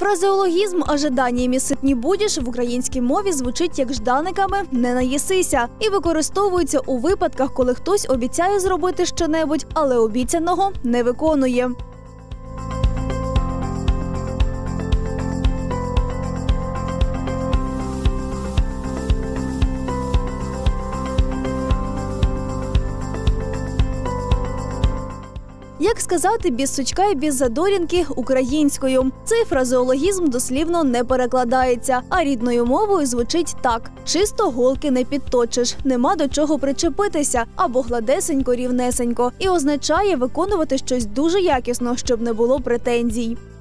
Фразеологізм «ожиданиями сыт не будешь» в українській мові звучить як «жданиками не наїсися» і використовується у випадках, коли хтось обіцяє зробити щонебудь, але обіцяного не виконує. Як сказати «без сучка і без задорінки» українською? Цей фразеологізм дослівно не перекладається, а рідною мовою звучить так: чисто голки не підточиш, нема до чого причепитися, або гладесенько, рівнесенько. І означає виконувати щось дуже якісно, щоб не було претензій.